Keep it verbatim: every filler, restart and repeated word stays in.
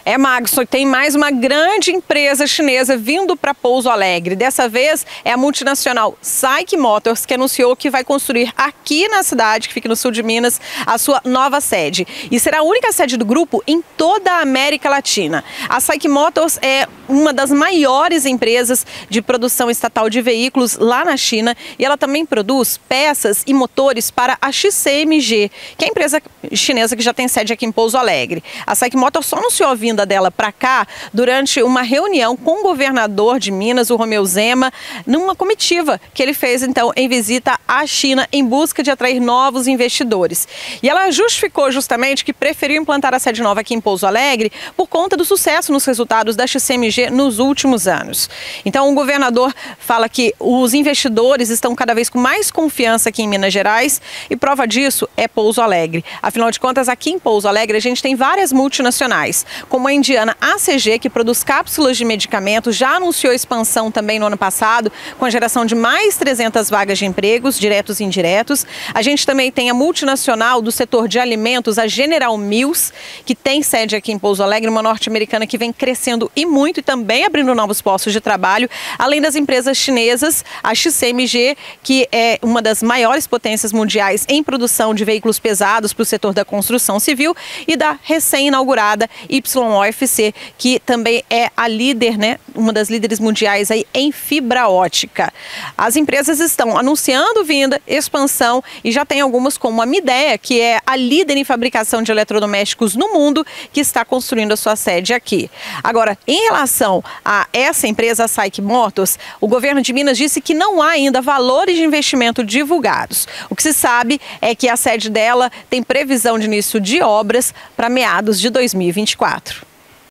É, Magson, tem mais uma grande empresa chinesa vindo para Pouso Alegre. Dessa vez é a multinacional SAIC Motors, que anunciou que vai construir aqui na cidade, que fica no sul de Minas, a sua nova sede. E será a única sede do grupo em toda a América Latina. A SAIC Motors é uma das maiores empresas de produção estatal de veículos lá na China e ela também produz peças e motores para a X C M G, que é a empresa chinesa que já tem sede aqui em Pouso Alegre. A SAIC Motors só anunciou a vinda dela para cá durante uma reunião com o governador de Minas, o Romeu Zema, numa comitiva que ele fez então em visita à China em busca de atrair novos investidores. E ela justificou justamente que preferiu implantar a sede nova aqui em Pouso Alegre por conta do sucesso nos resultados da X C M G nos últimos anos. Então o governador fala que os investidores estão cada vez com mais confiança aqui em Minas Gerais e prova disso é Pouso Alegre. Afinal de contas, aqui em Pouso Alegre a gente tem várias multinacionais, como a indiana A C G, que produz cápsulas de medicamentos, já anunciou expansão também no ano passado, com a geração de mais trezentas vagas de empregos, diretos e indiretos. A gente também tem a multinacional do setor de alimentos, a General Mills, que tem sede aqui em Pouso Alegre, uma norte-americana que vem crescendo e muito e também abrindo novos postos de trabalho, além das empresas chinesas, a X C M G, que é uma das maiores potências mundiais em produção de veículos pesados para o setor da construção civil, e da recém-inaugurada Y O F C, que também é a líder, né, uma das líderes mundiais aí em fibra ótica. As empresas estão anunciando vinda, expansão, e já tem algumas como a Midea, que é a líder em fabricação de eletrodomésticos no mundo, que está construindo a sua sede aqui. Agora, em relação a essa empresa, a SAIC Motors, o governo de Minas disse que não há ainda valores de investimento divulgados. O que se sabe é que a sede dela tem previsão de início de obras para meados de dois mil e vinte e quatro.